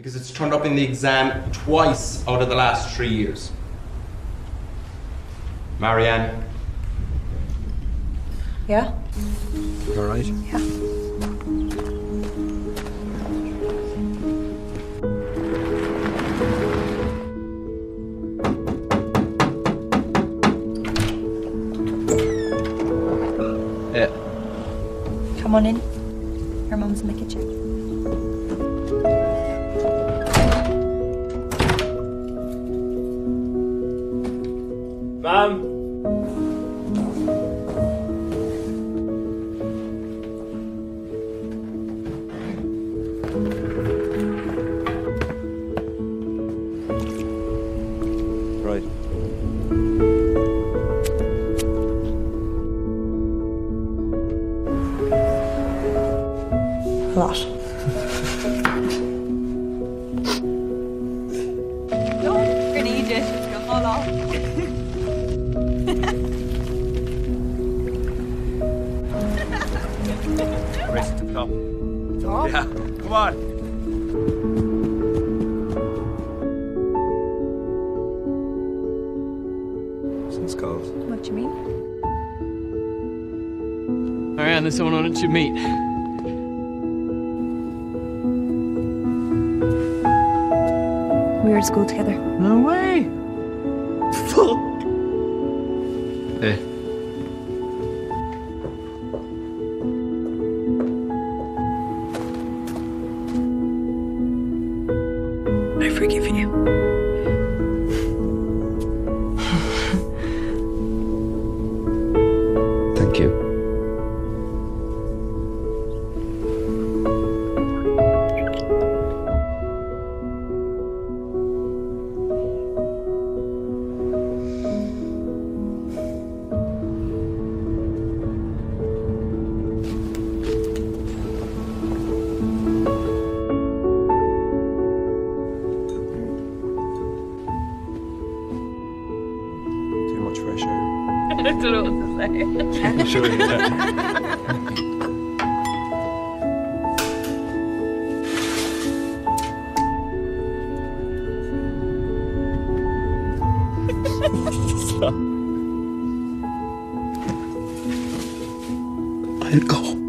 because it's turned up in the exam twice out of the last 3 years. Marianne? Yeah? You all right? Yeah. Come on in. Your mum's in the kitchen. Mom? Right. A lot. No, we're gonna eat it. It's gonna fall off. Race to the top. Top? Yeah, come on. Since cold. What do you mean? Marianne, there's someone I want you to meet. We were at school together. No way! Fuck! Hey. I forgive you. Thank you. Too much fresh air. I don't know what to say. Sure, yeah. I'll go.